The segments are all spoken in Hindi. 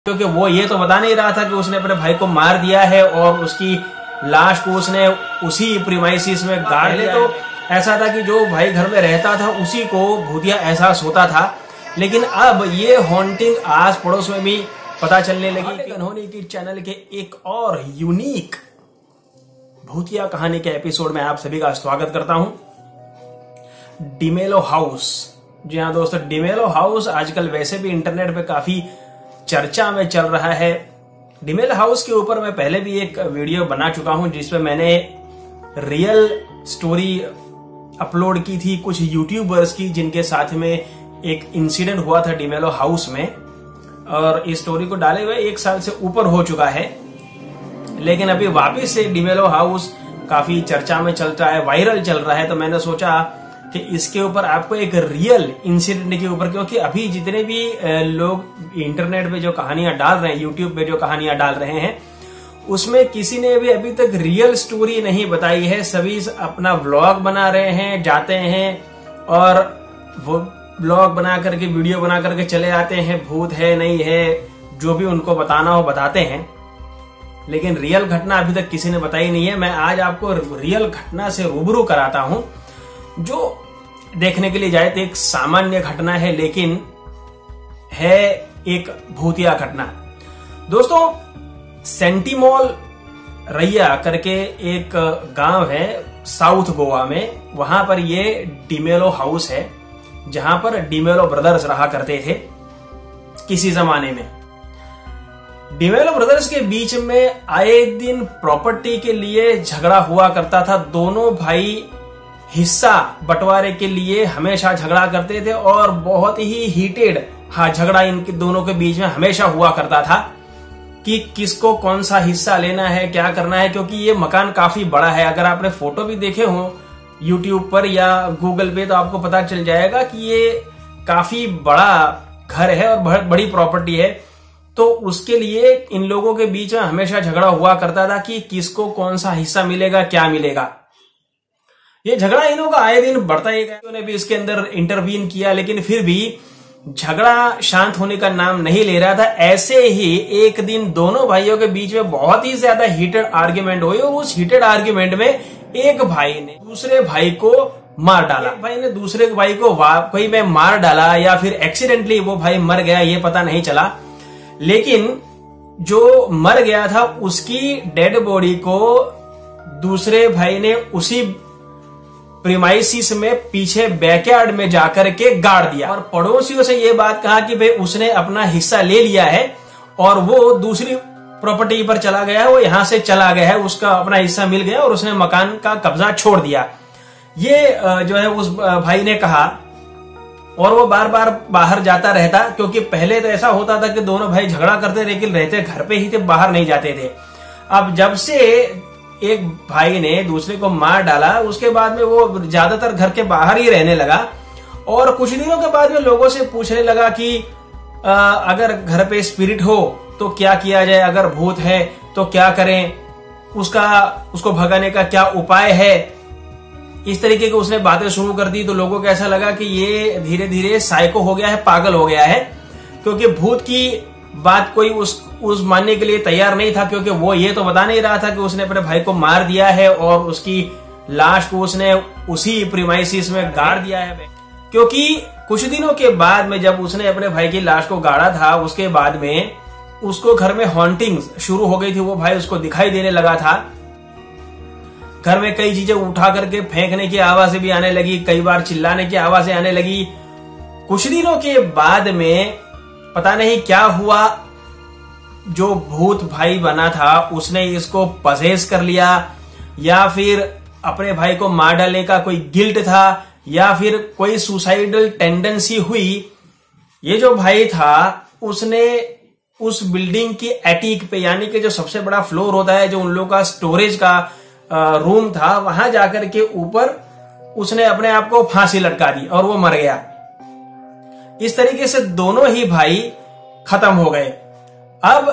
क्योंकि वो ये तो बता नहीं रहा था कि उसने अपने भाई को मार दिया है और उसकी लाश को उसने उसी प्रीमाइसिस में गाड़ लिया। तो ऐसा था कि जो भाई घर में रहता था उसी को भूतिया एहसास होता था, लेकिन अब ये हॉन्टिंग आस पड़ोस में भी पता चलने लगी। अनहोनी की चैनल के एक और यूनिक भूतिया कहानी के एपिसोड में आप सभी का स्वागत करता हूं। डिमेलो हाउस, जी हाँ दोस्तों, डिमेलो हाउस आजकल वैसे भी इंटरनेट पे काफी चर्चा में चल रहा है। डिमेलो हाउस के ऊपर मैं पहले भी एक वीडियो बना चुका हूं जिसमें मैंने रियल स्टोरी अपलोड की थी कुछ यूट्यूबर्स की, जिनके साथ में एक इंसिडेंट हुआ था डिमेलो हाउस में, और इस स्टोरी को डाले हुए 1 साल से ऊपर हो चुका है। लेकिन अभी वापस से डिमेलो हाउस काफी चर्चा में चल रहा है, वायरल चल रहा है, तो मैंने सोचा कि इसके ऊपर आपको एक रियल इंसिडेंट के ऊपर, क्योंकि अभी जितने भी लोग इंटरनेट पे जो कहानियां डाल रहे हैं, यूट्यूब पे जो कहानियां डाल रहे हैं, उसमें किसी ने भी अभी तक रियल स्टोरी नहीं बताई है। सभी अपना व्लॉग बना रहे हैं, जाते हैं और वो व्लॉग बना करके वीडियो बना करके चले आते हैं, भूत है नहीं है जो भी उनको बताना हो बताते हैं, लेकिन रियल घटना अभी तक किसी ने बताई नहीं है। मैं आज आपको रियल घटना से रूबरू कराता हूं, जो देखने के लिए जाए तो एक सामान्य घटना है, लेकिन है एक भूतिया घटना। दोस्तों, सेंटीमॉल रैया करके एक गांव है साउथ गोवा में, वहां पर ये डिमेलो हाउस है, जहां पर डिमेलो ब्रदर्स रहा करते थे किसी जमाने में। डिमेलो ब्रदर्स के बीच में आए दिन प्रॉपर्टी के लिए झगड़ा हुआ करता था। दोनों भाई हिस्सा बंटवारे के लिए हमेशा झगड़ा करते थे और बहुत ही हीटेड झगड़ा इनके दोनों के बीच में हमेशा हुआ करता था कि किसको कौन सा हिस्सा लेना है, क्या करना है, क्योंकि ये मकान काफी बड़ा है। अगर आपने फोटो भी देखे हो यूट्यूब पर या गूगल पे तो आपको पता चल जाएगा कि ये काफी बड़ा घर है और बहुत बड़ी प्रॉपर्टी है। तो उसके लिए इन लोगों के बीच में हमेशा झगड़ा हुआ करता था कि किसको कौन सा हिस्सा मिलेगा, क्या मिलेगा। ये झगड़ा इनों का आए दिन बढ़ता ही गया। उन्होंने भी इसके अंदर इंटरवीन किया, लेकिन फिर भी झगड़ा शांत होने का नाम नहीं ले रहा था। ऐसे ही एक दिन दोनों भाइयों के बीच में बहुत ही ज्यादा हीटेड आर्ग्यूमेंट हुई और उस हीटेड आर्ग्यूमेंट में एक भाई ने दूसरे भाई को मार डाला। एक भाई ने दूसरे भाई को कोई में मार डाला या फिर एक्सीडेंटली वो भाई मर गया, ये पता नहीं चला। लेकिन जो मर गया था उसकी डेड बॉडी को दूसरे भाई ने उसी प्रीमाइसिस में पीछे बैकयार्ड में जाकर के गाड़ दिया और पड़ोसियों से ये बात कहा कि भाई उसने अपना हिस्सा ले लिया है और वो दूसरी प्रॉपर्टी पर चला गया है, वो यहां से चला गया है, उसका अपना हिस्सा मिल गया और उसने मकान का कब्जा छोड़ दिया। ये जो है उस भाई ने कहा, और वो बार बार बाहर जाता रहता, क्योंकि पहले तो ऐसा होता था कि दोनों भाई झगड़ा करते लेकिन रहते घर पे ही थे, बाहर नहीं जाते थे। अब जब से एक भाई ने दूसरे को मार डाला, उसके बाद में वो ज्यादातर घर के बाहर ही रहने लगा और कुछ दिनों के बाद में लोगों से पूछने लगा कि अगर घर पे स्पिरिट हो तो क्या किया जाए, अगर भूत है तो क्या करें, उसको भगाने का क्या उपाय है। इस तरीके की उसने बातें शुरू कर दी, तो लोगों को ऐसा लगा कि ये धीरे धीरे साइको हो गया है, पागल हो गया है, क्योंकि भूत की बात कोई उस मानने के लिए तैयार नहीं था, क्योंकि वो ये तो बता नहीं रहा था कि उसने अपने भाई को मार दिया है और उसकी लाश को उसने उसी प्रीमाइसिस में गाड़ दिया है। क्योंकि कुछ दिनों के बाद में जब उसने अपने भाई की लाश को गाड़ा था, उसके बाद में उसको घर में हॉन्टिंग शुरू हो गई थी। वो भाई उसको दिखाई देने लगा था, घर में कई चीजें उठा करके फेंकने की आवाजें भी आने लगी, कई बार चिल्लाने की आवाजें आने लगी। कुछ दिनों के बाद में पता नहीं क्या हुआ, जो भूत भाई बना था उसने इसको पजेस कर लिया, या फिर अपने भाई को मार डालने का कोई गिल्ट था, या फिर कोई सुसाइडल टेंडेंसी हुई। ये जो भाई था उसने उस बिल्डिंग की एटिक पे, यानी कि जो सबसे बड़ा फ्लोर होता है, जो उन लोगों का स्टोरेज का रूम था, वहां जाकर के ऊपर उसने अपने आप को फांसी लटका दी और वो मर गया। इस तरीके से दोनों ही भाई खत्म हो गए। अब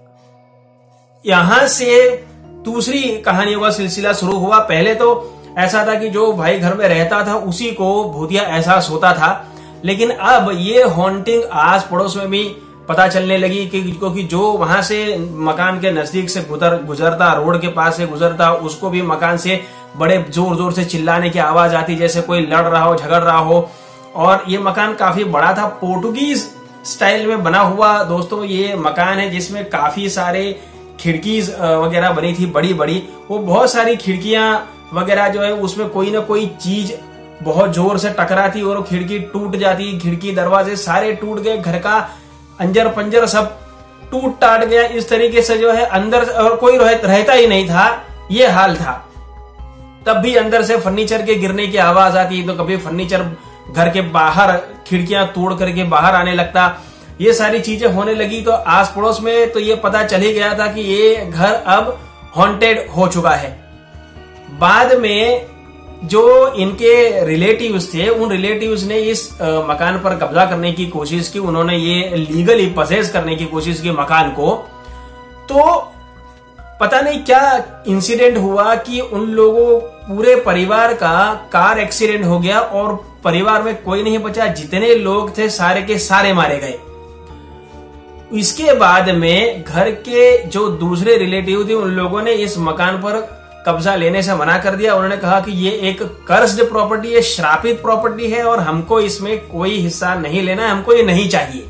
यहां से दूसरी कहानियों का सिलसिला शुरू हुआ। पहले तो ऐसा था कि जो भाई घर में रहता था उसी को भूतिया एहसास होता था, लेकिन अब ये हॉन्टिंग आस पड़ोस में भी पता चलने लगी कि क्योंकि जो वहां से मकान के नजदीक से गुजरता, रोड के पास से गुजरता, उसको भी मकान से बड़े जोर जोर से चिल्लाने की आवाज आती, जैसे कोई लड़ रहा हो, झगड़ रहा हो। और ये मकान काफी बड़ा था, पोर्टुगीज स्टाइल में बना हुआ दोस्तों ये मकान है, जिसमें काफी सारे खिड़कीज वगैरह बनी थी बड़ी बड़ी। वो बहुत सारी खिड़कियां वगैरह जो है उसमें कोई ना कोई चीज बहुत जोर से टकराती और खिड़की टूट जाती, खिड़की दरवाजे सारे टूट गए, घर का अंजर पंजर सब टूट टाट गया। इस तरीके से जो है अंदर और कोई रहता ही नहीं था, ये हाल था। तब भी अंदर से फर्नीचर के गिरने की आवाज आती, तो कभी फर्नीचर घर के बाहर खिड़कियां तोड़ करके बाहर आने लगता। ये सारी चीजें होने लगी तो आस पड़ोस में तो ये पता चल ही गया था कि ये घर अब हॉन्टेड हो चुका है। बाद में जो इनके रिलेटिव्स थे, उन रिलेटिव्स ने इस मकान पर कब्जा करने की कोशिश की, उन्होंने ये लीगली पसेस करने की कोशिश की मकान को। तो पता नहीं क्या इंसिडेंट हुआ कि उन लोगों पूरे परिवार का कार एक्सीडेंट हो गया और परिवार में कोई नहीं बचा, जितने लोग थे सारे के सारे मारे गए। इसके बाद में घर के जो दूसरे रिलेटिव थे, उन लोगों ने इस मकान पर कब्जा लेने से मना कर दिया। उन्होंने कहा कि ये एक कर्स्ड प्रॉपर्टी है, श्रापित प्रॉपर्टी है और हमको इसमें कोई हिस्सा नहीं लेना है, हमको ये नहीं चाहिए।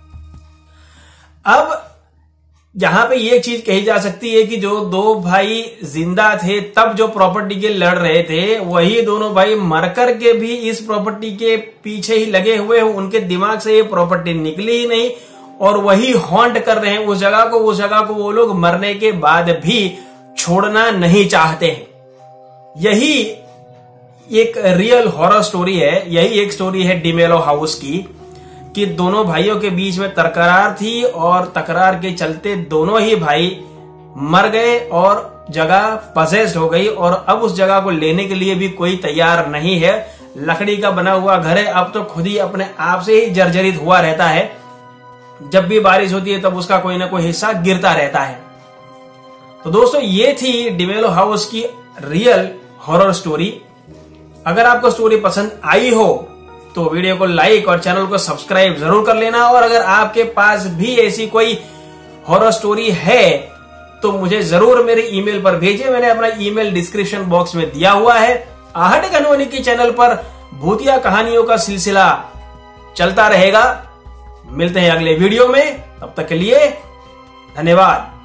अब यहां पे ये चीज कही जा सकती है कि जो दो भाई जिंदा थे तब जो प्रॉपर्टी के लड़ रहे थे, वही दोनों भाई मरकर के भी इस प्रॉपर्टी के पीछे ही लगे हुए हैं। उनके दिमाग से ये प्रॉपर्टी निकली ही नहीं और वही हॉन्ट कर रहे हैं उस जगह को। उस जगह को वो लोग मरने के बाद भी छोड़ना नहीं चाहते हैं। यही एक रियल हॉरर स्टोरी है, यही एक स्टोरी है डिमेलो हाउस की, कि दोनों भाइयों के बीच में तकरार थी और तकरार के चलते दोनों ही भाई मर गए और जगह पसेस्ड हो गई और अब उस जगह को लेने के लिए भी कोई तैयार नहीं है। लकड़ी का बना हुआ घर है, अब तो खुद ही अपने आप से ही जर्जरित हुआ रहता है। जब भी बारिश होती है तब उसका कोई ना कोई हिस्सा गिरता रहता है। तो दोस्तों ये थी डिमेलो हाउस की रियल हॉरर स्टोरी। अगर आपको स्टोरी पसंद आई हो तो वीडियो को लाइक और चैनल को सब्सक्राइब जरूर कर लेना। और अगर आपके पास भी ऐसी कोई हॉरर स्टोरी है तो मुझे जरूर मेरे ईमेल पर भेजिए। मैंने अपना ईमेल डिस्क्रिप्शन बॉक्स में दिया हुआ है। आहट कहानी के चैनल पर भूतिया कहानियों का सिलसिला चलता रहेगा। मिलते हैं अगले वीडियो में, तब तक के लिए धन्यवाद।